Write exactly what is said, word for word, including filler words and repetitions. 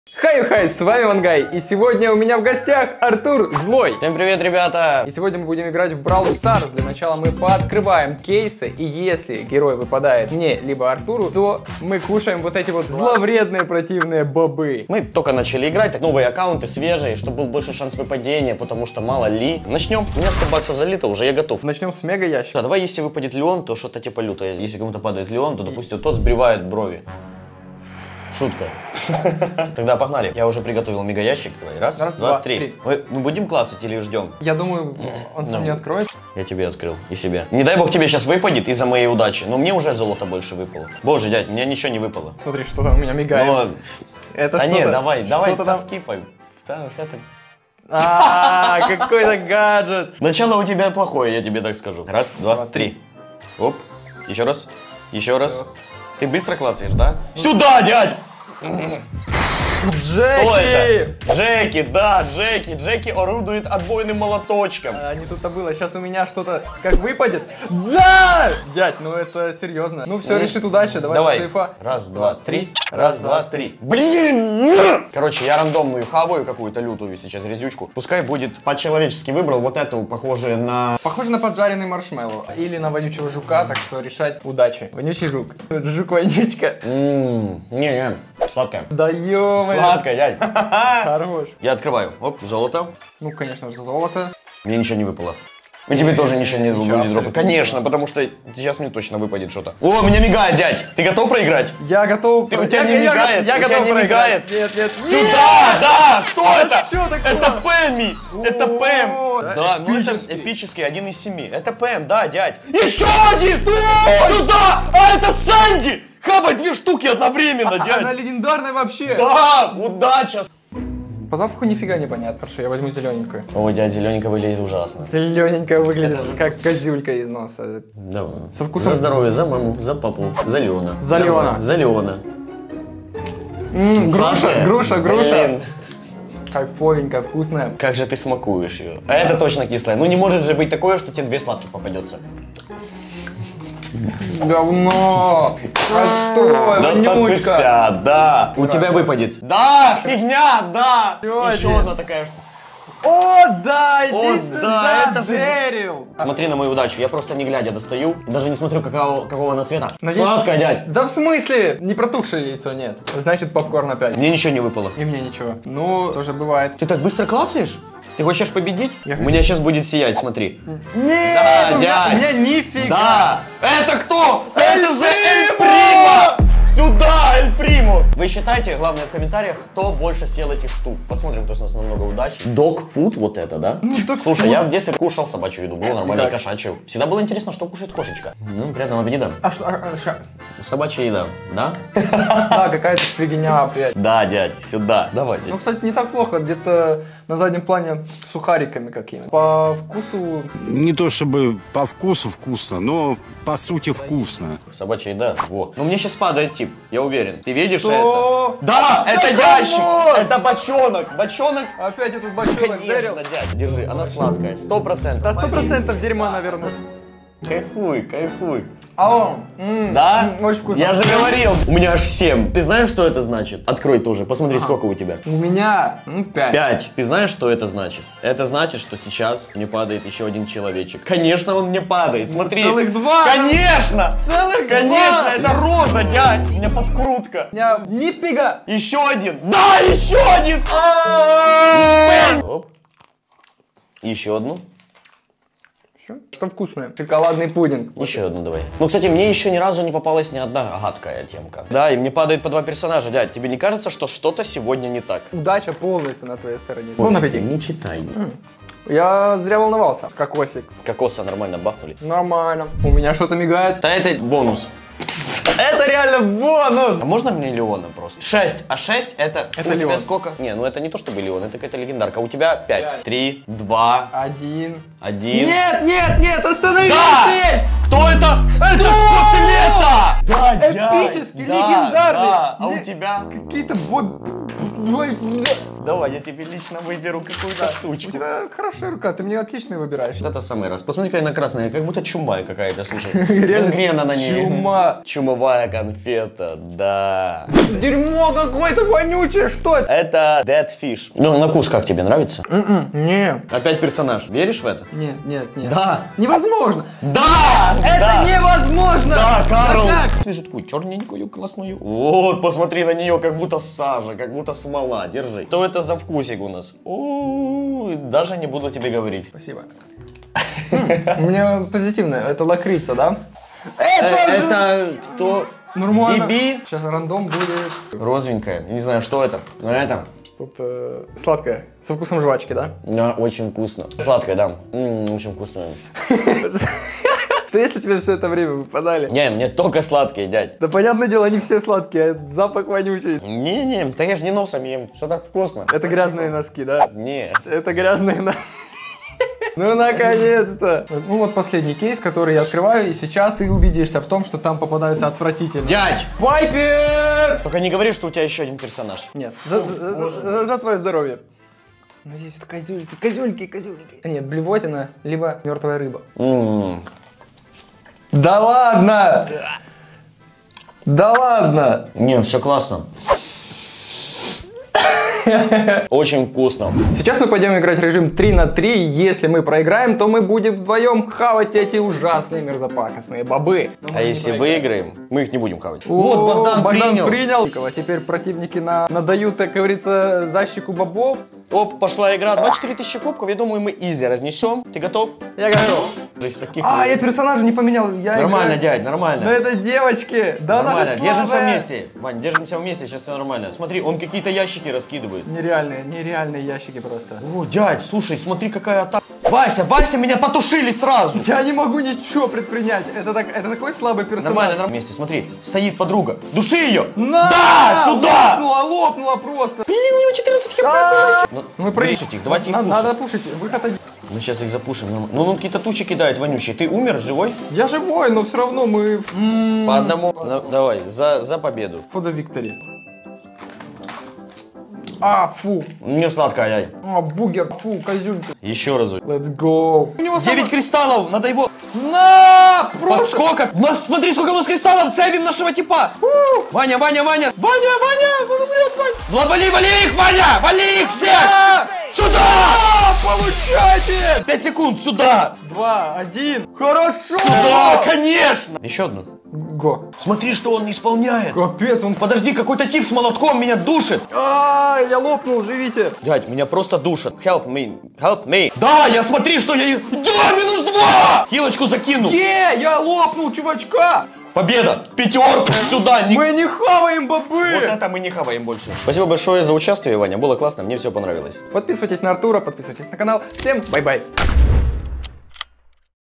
Хай-хай, с вами Вангай, и сегодня у меня в гостях Артур Злой. Всем привет, ребята! И сегодня мы будем играть в Brawl Stars. Для начала мы пооткрываем кейсы, и если герой выпадает мне, либо Артуру, то мы кушаем вот эти вот зловредные противные бобы. Мы только начали играть, новые аккаунты, свежие, чтобы был больше шанс выпадения, потому что мало ли. Начнем. У меня сто баксов залито уже, я готов. Начнем с мега ящика. Да, давай, если выпадет Леон, то что-то типа лютое. Если кому-то падает Леон, то, допустим, тот сбривает брови. Шутка. Тогда погнали. Я уже приготовил мега ящик. Давай. Раз, Раз два, два, три. три. Мы, мы будем клацать или ждем? Я думаю, он сам Ну. не откроет. Я тебе открыл и себе. Не дай бог тебе сейчас выпадет из-за моей удачи, но мне уже золото больше выпало. Боже, дядь, у меня ничего не выпало. Смотри, что там у меня мигает. Но... Это Да что-то- нет, давай, давай, что-то там- скипай. Вся- вся ты- А, какой-то гаджет. Начало у тебя плохое, я тебе так скажу. Раз, два, Два, три. Оп. Еще раз. Еще раз. Всё. Ты быстро клацаешь, да? Сюда, дядь! Кто это? Джеки! Джеки, да, Джеки. Джеки орудует отбойным молоточком. А, не тут-то было. Сейчас у меня что-то как выпадет. Да! Дядь, ну это серьезно. Ну все, Ну, решит удача. Давай, Давай. сейфа. Раз, два, три. Раз, два, три. Блин! Короче, я рандомную хаваю какую-то лютую сейчас грязючку. Пускай будет по-человечески выбрал вот эту, похожую на... Похоже на поджаренный маршмеллоу. Или на вонючего жука, так что решать удачи. Вонючий жук. Жук-вонючка. Ммм, не-не, сладкая. Да ё-моё. Сладкая, дядь. Хорош. Я открываю. Оп, золото. Ну, конечно же, золото. Мне ничего не выпало. И тебе тоже ничего не Ничего, будет абсолютно дропать. Конечно, потому что сейчас мне точно выпадет что-то. О, меня мигает, дядь! Ты готов проиграть? Я готов. Ты- у тебя Я- не я- я- мигает? Я У тебя готов не проиграть. мигает? Нет, нет. Сюда! Да! Кто это? чё такое? Это Пэмми! Это О, Пэм! да, Да, ну это эпический. эпический, один из семи. Это Пэм, да, дядь. Еще один! Сюда! А это Санди! Хабай две штуки одновременно, Она дядь! легендарная вообще. Да! Удача! По запаху нифига не понятно, что я возьму зелененькую. Ой, дядь, зелененькая выглядит ужасно. Зелененькая выглядит, как козюлька из носа. Давай. Со вкусом- За здоровье, за маму, за папу, за Леона. За Леона. Давай, за Леона. М, груша, Сладкая? груша, груша. Блин, Кайфовенькая, вкусная. как же ты смакуешь ее. А это точно кислая. Ну не может же быть такое, что тебе две сладких попадется. Говно! А что? Да Вонючка! подпися, да. У тебя выпадет. Да, фигня, да. Чё Еще тебе? одна такая штука. О, да, иди О, сюда, да, это же- Дэрил! Смотри на мою удачу, я просто не глядя достаю. Даже не смотрю, какого, какого она цвета. Надеюсь- Сладкая, дядь. Да в смысле? Не протухшее яйцо нет. Значит, попкорн опять. Мне ничего не выпало. И мне ничего. Ну, тоже бывает. Ты так быстро клацаешь? Ты хочешь победить? Я У меня сейчас будет сиять, смотри. Нет, Да, у, меня, дядь. у меня нифига. Да! Это кто? Это же Эль Примо! Примо! Сюда, Эль Примо! Вы считайте, главное, в комментариях, кто больше съел этих штук. Посмотрим, кто из нас намного удачи. Dog food, вот это, да? Ну, dog Слушай, food. я в детстве кушал собачью еду, было нормально, и как? кошачью. Всегда было интересно, что кушает кошечка. Ну, приятного аппетита. А что? а, а, ша- Собачья еда, да? Да, какая-то фигня опять. Да, дядь, сюда. Давай, Ну, дядь. кстати, не так плохо. Где-то на заднем плане сухариками какими. По вкусу... Не то чтобы по вкусу вкусно, но по сути вкусно. Собачья еда, вот. Но мне сейчас падает тип, я уверен. Ты видишь Что? это? Да, это Да ящик! камон! Это бочонок! Бочонок. Опять этот бочонок Дэрил. Конечно, дядь, держи, она сладкая, сто процентов. Да сто процентов дерьма, наверное. Кайфуй, кайфуй. А он? м, Да? м, Очень вкусно. Я же говорил, у меня аж семь. Ты знаешь, что это значит? Открой тоже, посмотри, сколько у тебя. У меня ну, пять. Пять. Ты знаешь, что это значит? Это значит, что сейчас мне падает еще один человечек. Конечно, он мне падает, смотри. Целых два. Конечно! Целых Конечно, два. это роза, дядь. У меня подкрутка. У меня нифига. Еще один. Да, еще один. Оп. Еще одну. Что? Что вкусное? Шоколадный пудинг. Еще одну давай. Ну, кстати, мне еще ни разу не попалась ни одна гадкая темка. Да, и мне падает по два персонажа, дядь. Тебе не кажется, что что-то сегодня не так? Удача полностью на твоей стороне. Вон аппетит. не читай. Я зря волновался. Кокосик. Кокоса нормально бахнули. Нормально. У меня что-то мигает. Да это бонус. Это реально бонус. А можно мне Леона просто? шесть. А шесть это... Это у тебя Леон. сколько? Не, ну это не то чтобы Леон, это какая-то легендарка. У тебя пять. Пять. три, два, Один. один. Нет, нет, нет, остановись Да! здесь. Кто это? Это котлета! Да, дядь, Эпический, да, легендарный. Да. А у Не- тебя? Какие-то бой... бой- Давай, я тебе лично выберу какую-то У штучку. тебя хорошая рука, ты мне отличные выбираешь. Вот это самый раз. Посмотри, какая она красная, как будто чумая какая-то, слушай. Реально Гангрена на ней. чума. Чумовая конфета, да. Дерьмо какое-то вонючее, что это? Это Dead Fish. Ну, на вкус как тебе, нравится? М-м, не, Опять персонаж. Веришь в это? нет, нет, нет. Да. Невозможно. Да! Это да. невозможно. Да, Карл! Да как? Вижу такую черненькую, классную. Вот, посмотри на нее, как будто сажа, как будто смола. Держи. Что это за вкусик у нас? О, даже не буду тебе говорить. Спасибо. М, У меня позитивное. Это лакрица, да? Э, Это кто? Нормально. Биби? Сейчас рандом будет Розовенькая. Я не знаю, что это. Но это что-то сладкое. Со вкусом жвачки, да? да, очень вкусно. Сладкое, да. М, очень вкусно. Что если тебе все это время выпадали? Не, мне только сладкие, дядь. Да понятное дело, они все сладкие, а запах вонючий. Не-не, да я же не носом ем. Все так вкусно. Это грязные носки, да? Не. Это грязные носки. Ну, наконец-то! Ну, вот последний кейс, который я открываю, и сейчас ты убедишься в том, что там попадаются отвратительные. Дядь! Пайпер! Только не говори, что у тебя еще один персонаж. Нет, за, за- за- за твое здоровье. Надеюсь, это козюльки, козюльки, козюльки. А нет, блевотина, либо мертвая рыба. М. Да ладно! Да ладно! Не, все классно. Очень вкусно. Сейчас мы пойдем играть режим три на три. Если мы проиграем, то мы будем вдвоем хавать эти ужасные мерзопакостные бобы. Но мы А не если проиграем. выиграем, мы их не будем хавать. О, Вот Богдан, принял. принял. А теперь противники на... надают, так говорится, защику бобов. Оп, пошла игра. двадцать четыре тысячи кубков. Я думаю, мы изи разнесем. Ты готов? Я готов. То есть таких... А, я персонажа не поменял. Я Нормально, играю дядь, на нормально. этой девочке. Да она Нормально, же держимся слабая. вместе. Вань, держимся вместе, сейчас все нормально. Смотри, он какие-то ящики раскидывает. Нереальные, нереальные ящики просто. О, дядь, слушай, смотри, какая атака. Вася, Вася, меня потушили сразу. Я не могу ничего предпринять. Это, так, это такой слабый персонаж. Нормально, нормально. Вместе, смотри, стоит подруга. Души ее! На! Да, сюда! Лопнула, лопнула просто. Блин, у него четырнадцать хп. А! Ну, Мы пушить их, давайте их Надо, пушить. надо пушить. Выход один. Мы сейчас их запушим. Ну, ну какие-то тучи кидает вонючие. Ты умер, живой? Я живой, но все равно мы... М-м-м. По одному. Ну, давай, за, за победу. For the victory. А, фу. Не сладкая, яй. А, бугер, фу, козюлька. Еще разок. Let's go. У него Девять кристаллов, надо его... На! Просто... Подскока! Нас, смотри, сколько у нас кристаллов, сейвим нашего типа! Ваня, Ваня, Ваня! Ваня, Ваня, он умрет, Ваня! Влад, вали, вали их, Ваня! Вали их всех! А! Сюда! А, получайте! Пять секунд, сюда! Два, один. Хорошо! Да, конечно! Еще одну. Го. Смотри, что он исполняет. Капец, он... Подожди, какой-то тип с молотком меня душит. А, я лопнул, живите. Дядь, меня просто душат. Help me, help me. Да, я смотри, что я... их- Да, минус два! Хилочку закинул. Е, я лопнул, чувачка. Победа! Пятерку сюда! Не... Мы не хаваем бобы. Вот это мы не хаваем больше. Спасибо большое за участие, Ваня. Было классно, мне все понравилось. Подписывайтесь на Артура, подписывайтесь на канал. Всем бай-бай.